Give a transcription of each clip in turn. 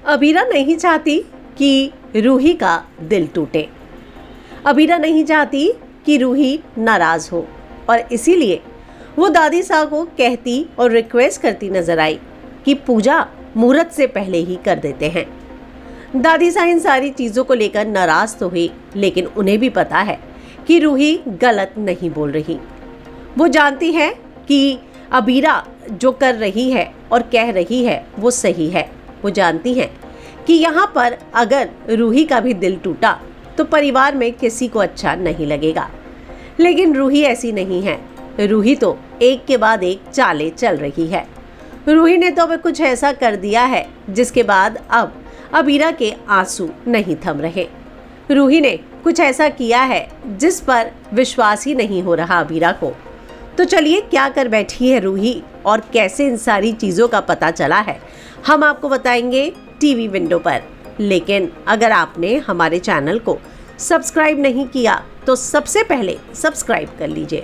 अबीरा नहीं चाहती कि रूही का दिल टूटे। अबीरा नहीं चाहती कि रूही नाराज हो और इसीलिए वो दादी सा को कहती और रिक्वेस्ट करती नजर आई कि पूजा मुहूर्त से पहले ही कर देते हैं। दादी सा इन सारी चीज़ों को लेकर नाराज तो हुई, लेकिन उन्हें भी पता है कि रूही गलत नहीं बोल रही। वो जानती है कि अबीरा जो कर रही है और कह रही है वो सही है। वो जानती हैं कि यहाँ पर अगर रूही का भी दिल टूटा तो परिवार में किसी को अच्छा नहीं लगेगा, लेकिन रूही ऐसी नहीं है। रूही तो एक के बाद एक चालें चल रही है। रूही ने तो अब कुछ ऐसा कर दिया है जिसके बाद अब अबीरा के आंसू नहीं थम रहे। रूही ने कुछ ऐसा किया है जिस पर विश्वास ही नहीं हो रहा अबीरा को। तो चलिए, क्या कर बैठी है रूही और कैसे इन सारी चीज़ों का पता चला है, हम आपको बताएंगे टीवी विंडो पर। लेकिन अगर आपने हमारे चैनल को सब्सक्राइब नहीं किया तो सबसे पहले सब्सक्राइब कर लीजिए।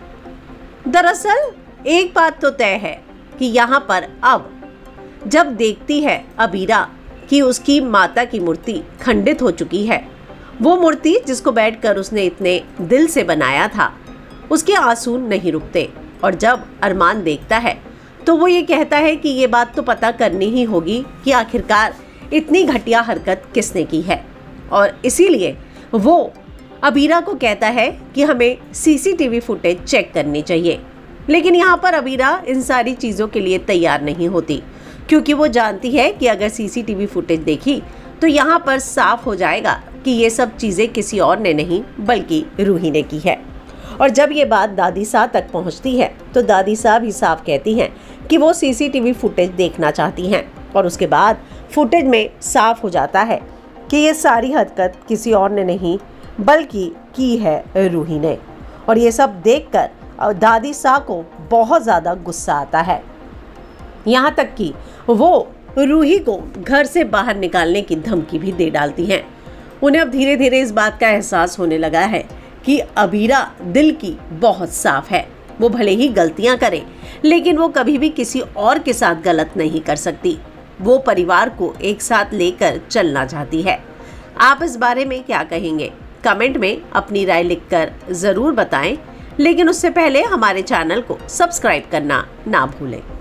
दरअसल एक बात तो तय है कि यहाँ पर अब जब देखती है अबीरा कि उसकी माता की मूर्ति खंडित हो चुकी है, वो मूर्ति जिसको बैठकर उसने इतने दिल से बनाया था, उसके आंसू नहीं रुकते। और जब अरमान देखता है तो वो ये कहता है कि ये बात तो पता करनी ही होगी कि आखिरकार इतनी घटिया हरकत किसने की है। और इसीलिए वो अबीरा को कहता है कि हमें सीसीटीवी फुटेज चेक करनी चाहिए। लेकिन यहाँ पर अबीरा इन सारी चीज़ों के लिए तैयार नहीं होती, क्योंकि वो जानती है कि अगर सीसीटीवी फुटेज देखी तो यहाँ पर साफ हो जाएगा कि ये सब चीज़ें किसी और ने नहीं बल्कि रूही ने की है। और जब ये बात दादी सा तक पहुँचती है तो दादी सा भी साफ कहती हैं कि वो सीसीटीवी फुटेज देखना चाहती हैं। और उसके बाद फुटेज में साफ हो जाता है कि ये सारी हरकत किसी और ने नहीं बल्कि की है रूही ने। और ये सब देखकर दादी सा को बहुत ज़्यादा गुस्सा आता है, यहाँ तक कि वो रूही को घर से बाहर निकालने की धमकी भी दे डालती हैं। उन्हें अब धीरे धीरे इस बात का एहसास होने लगा है कि अबीरा दिल की बहुत साफ है। वो भले ही गलतियां करे, लेकिन वो कभी भी किसी और के साथ गलत नहीं कर सकती। वो परिवार को एक साथ लेकर चलना चाहती है। आप इस बारे में क्या कहेंगे? कमेंट में अपनी राय लिखकर ज़रूर बताएं, लेकिन उससे पहले हमारे चैनल को सब्सक्राइब करना ना भूलें।